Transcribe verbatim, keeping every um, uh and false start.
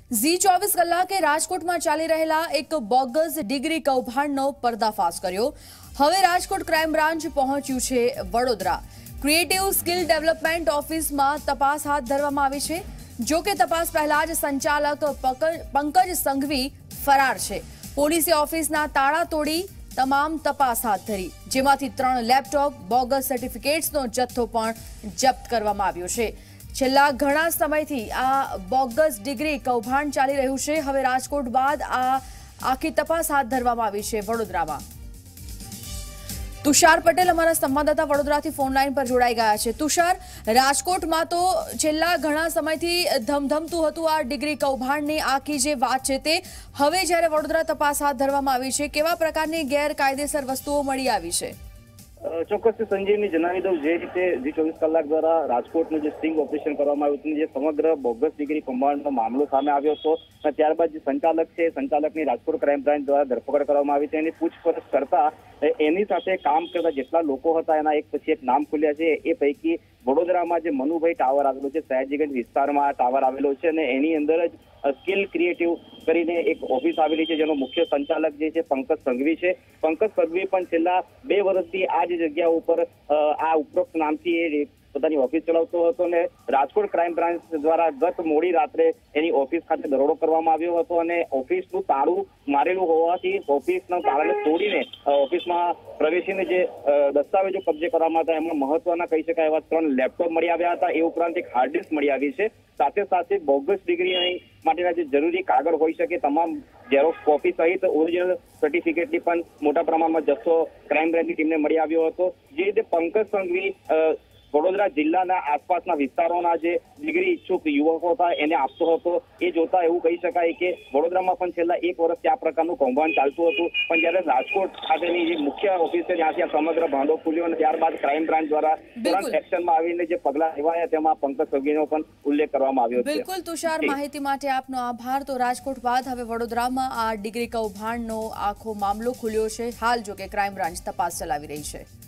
ઝી ચોવીસ કલાકે રાજકોટમાં ચાલી રહેલા એક બોગસ ડિગ્રી કૌભાંડનો પર્દાફાશ કર્યો। હવે રાજકોટ ક્રાઇમ બ્રાન્ચ પહોંચ્યું છે વડોદરા। ક્રિએટિવ સ્કિલ ડેવલપમેન્ટ ઓફિસમાં તપાસ હાથ ધરવામાં આવી છે। જો કે તપાસ પહેલા જ સંચાલક પંકજ સંઘવી ફરાર છે। પોલીસે ઓફિસના તાળા તોડી તમામ તપાસ હાથ ધરી, જેમાંથી ત્રણ લેપટોપ, બોગસ સર્ટિફિકેટ્સનો જથ્થો પણ જપ્ત કરવામાં આવ્યો છે। છેલ્લા ઘણા સમયથી આ બોગસ ડિગ્રી કૌભાંડ ચાલી રહ્યું છે। હવે રાજકોટ બાદ આ આખી તપાસ હાથ ધરવામાં આવી છે વડોદરામાં। તુષાર પટેલ અમારા સંવાદદાતા વડોદરાથી ફોન લાઈન પર જોડાઈ ગયા છે। તુષાર, રાજકોટમાં તો છેલ્લા ઘણા સમયથી ધમધમતું હતું આ ડિગ્રી કૌભાંડની આખી જે વાત છે તે હવે જ્યારે વડોદરા તપાસ હાથ ધરવામાં આવી છે, કેવા પ્રકારની ગેરકાયદેસર વસ્તુઓ મળી આવી છે? ચોક્કસ સંજીવની જણાવી દઉં, જે રીતે ઝી ચોવીસ કલાક દ્વારા રાજકોટનું જે સ્ટિંગ ઓપરેશન કરવામાં આવ્યું હતું, જે સમગ્ર બોગસ ડિગ્રી કૌભાંડનો મામલો સામે આવ્યો હતો, ત્યારબાદ જે સંચાલક છે સંચાલકની રાજકોટ ક્રાઇમ બ્રાન્ચ દ્વારા ધરપકડ કરવામાં આવી છે। એની પૂછપરછ કરતા એની સાથે કામ કરતા જેટલા લોકો હતા એના એક પછી એક નામ ખુલ્યા છે। એ પૈકી વડોદરામાં જે મનુભાઈ ટાવર આવેલો છે, સયાજીગંજ વિસ્તારમાં આ ટાવર આવેલો છે અને એની અંદર જ સ્કિલ ક્રિએટિવ કરીને એક ઓફિસ આવેલી છે, જેનો મુખ્ય સંચાલક જે છે પંકજ સંઘવી છે। પંકજ સંઘવી પણ છેલ્લા બે વર્ષથી આ જ જગ્યા ઉપર આ ઉપરોક્ત નામથી એ પોતાની ઓફિસ ચલાવતો હતો અને રાજકોટ ક્રાઇમ બ્રાન્ચ દ્વારા ગત મોડી રાત્રે એની ઓફિસ ખાતે દરોડો કરવામાં આવ્યો હતો અને ઓફિસનું તાળું મારેલું હોવાથી ઓફિસના તાળાને તોડીને ઓફિસમાં પ્રવેશીને જે દસ્તાવેજો કબજે કરવામાં હતા એમાં મહત્વના કહી શકાય એવા ત્રણ લેપટોપ મળી આવ્યા હતા। એ ઉપરાંત એક હાર્ડ ડિસ્ક મળી આવી છે। સાથે સાથે બોગસ ડિગ્રી માટેના જે જરૂરી કાગળ હોઈ શકે તમામ ઝેરોક્સ કોપી સહિત ઓરિજિનલ સર્ટિફિકેટની પણ મોટા પ્રમાણમાં જથ્થો ક્રાઇમ બ્રાન્ચની ટીમને મળી આવ્યો હતો। જે રીતે પંકજ સંઘવી વડોદરા જિલ્લાના આસપાસના વિસ્તારોના જે ડિગ્રી ઈચ્છુક યુવકો હતા એને આપતો હતો। એ જોતા એવું કહી શકાય કે વડોદરામાં પણ છેલ્લા એક વર્ષથી આ પ્રકારનું કૌભાંડ ચાલતું હતું, પણ જ્યારે રાજકોટ ખાતેની જે મુખ્ય ઓફિસ છે ત્યાંથી આ સમગ્ર ભાંડો ખુલ્યો અને ત્યારબાદ ક્રાઇમ બ્રાન્ચ દ્વારા તુરંત એક્શનમાં આવીને જે પગલાં લેવાયા તેમાં પંકજ સંઘવીનો પણ ઉલ્લેખ કરવામાં આવ્યો છે। બિલકુલ તુષાર, માહિતી માટે આપનો આભાર। તો રાજકોટ બાદ હવે વડોદરામાં આ ડિગ્રી કૌભાંડનો આખો મામલો ખુલ્યો છે। હાલ જો કે ક્રાઇમ બ્રાન્ચ તપાસ ચલાવી રહી છે।